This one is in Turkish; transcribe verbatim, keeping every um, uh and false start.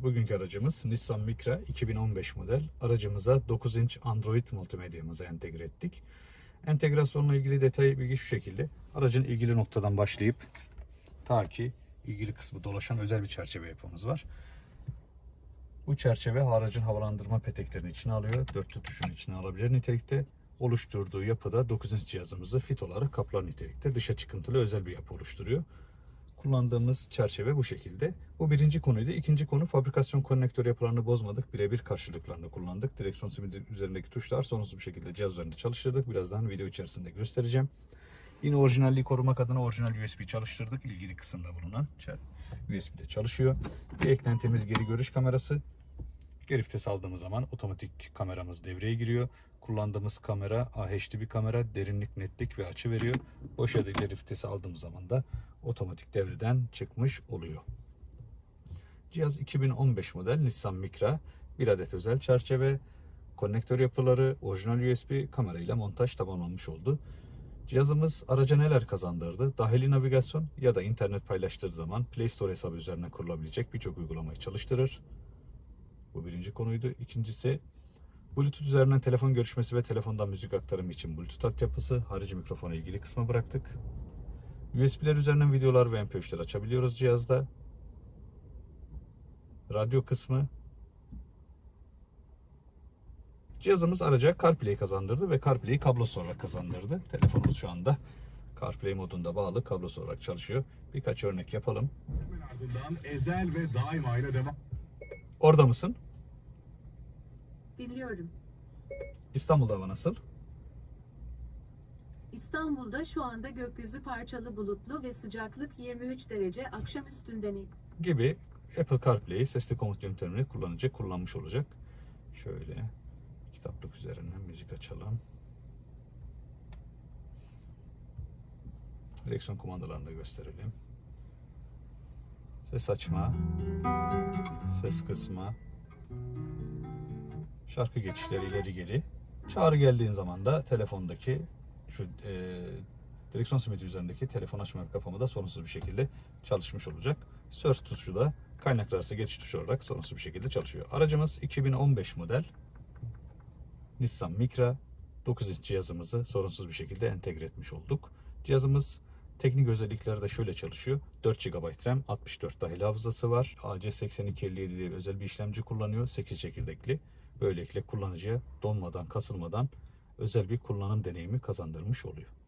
Bugünkü aracımız Nissan Micra iki bin on beş model. Aracımıza dokuz inç Android multimedyamızı entegre ettik. Entegrasyonla ilgili detay bilgi şu şekilde. Aracın ilgili noktadan başlayıp ta ki ilgili kısmı dolaşan özel bir çerçeve yapımız var. Bu çerçeve aracın havalandırma peteklerini içine alıyor. Dört tutuşun içine alabilir nitelikte. Oluşturduğu yapıda dokuz inç cihazımızı fit olarak kaplar nitelikte. Dışa çıkıntılı özel bir yapı oluşturuyor. Kullandığımız çerçeve bu şekilde. Bu birinci konuydu. İkinci konu, fabrikasyon konnektör yapılarını bozmadık. Birebir karşılıklarını kullandık. Direksiyon simidi üzerindeki tuşlar sorunsuz bir şekilde cihaz üzerinde çalıştırdık. Birazdan video içerisinde göstereceğim. Yine orijinalliği korumak adına orijinal U S B çalıştırdık. İlgili kısımda bulunan U S B'de çalışıyor. Bir eklentimiz geri görüş kamerası. Geri vites aldığımız zaman otomatik kameramız devreye giriyor. Kullandığımız kamera A H D bir kamera, derinlik, netlik ve açı veriyor. Boş yerde geri vitesi aldığımız zaman da otomatik devreden çıkmış oluyor. Cihaz iki bin on beş model Nissan Micra. Bir adet özel çerçeve, konnektör yapıları, orijinal U S B kamerayla montaj tamamlanmış oldu. Cihazımız araca neler kazandırdı? Dahili navigasyon ya da internet paylaştığı zaman Play Store hesabı üzerine kurulabilecek birçok uygulamayı çalıştırır. Bu birinci konuydu. İkincisi, Bluetooth üzerinden telefon görüşmesi ve telefondan müzik aktarımı için Bluetooth altyapısı, harici mikrofona ilgili kısmı bıraktık. U S B'ler üzerinden videolar ve M P üçler açabiliyoruz cihazda. Radyo kısmı. Cihazımız araca CarPlay kazandırdı ve CarPlay'i kablosuz olarak kazandırdı. Telefonumuz şu anda CarPlay modunda bağlı, kablosuz olarak çalışıyor. Birkaç örnek yapalım. Ardından Ezel ve Daima ile devam. Orada mısın? Dinliyorum. İstanbul'da hava nasıl? İstanbul'da şu anda gökyüzü parçalı bulutlu ve sıcaklık yirmi üç derece, akşam üstünde net. Gibi Apple CarPlay sesli komut yöntemini kullanacak, kullanmış olacak. Şöyle kitaplık üzerinden müzik açalım. Direksiyon kumandalarını da gösterelim. Ses açma, ses kısma, şarkı geçişleri ileri geri. Çağrı geldiğin zaman da telefondaki şu e, direksiyon simidi üzerindeki telefon açma ve kapama da sorunsuz bir şekilde çalışmış olacak. Search tuşu da kaynak arası geçiş tuşu olarak sorunsuz bir şekilde çalışıyor. Aracımız iki bin on beş model Nissan Micra. dokuz inç cihazımızı sorunsuz bir şekilde entegre etmiş olduk. Cihazımız teknik özellikleri de şöyle çalışıyor. dört gigabayt RAM, altmış dört dahili hafızası var. A C seksen iki elli yedi diye özel bir işlemci kullanıyor. sekiz çekirdekli. Böylelikle kullanıcıya donmadan, kasılmadan özel bir kullanım deneyimi kazandırmış oluyor.